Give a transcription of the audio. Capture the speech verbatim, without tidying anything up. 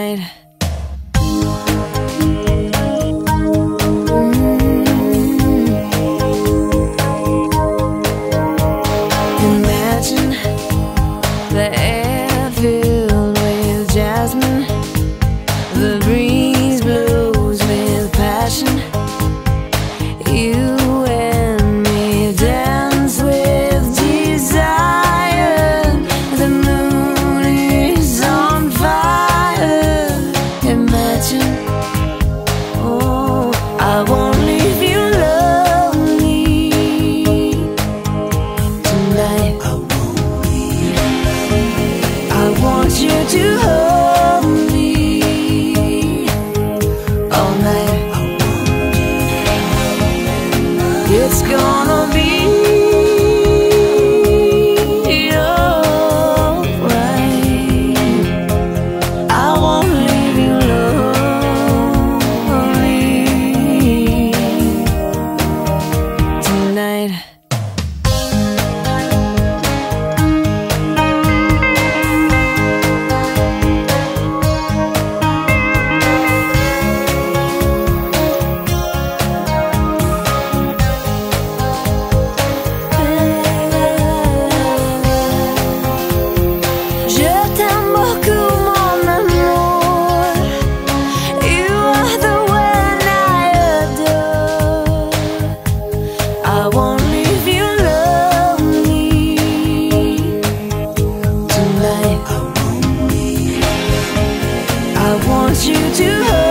tonight. Imagine the air filled with jasmine, the breeze blows with passion. You and me dance with desire. The moon is on fire. Imagine, oh, I won't leave you lonely tonight. I won't leave. I want you to hold me all night. It's gonna be alright. I won't leave you lonely tonight. I won't leave you lonely tonight. I won't leave. I want you to hold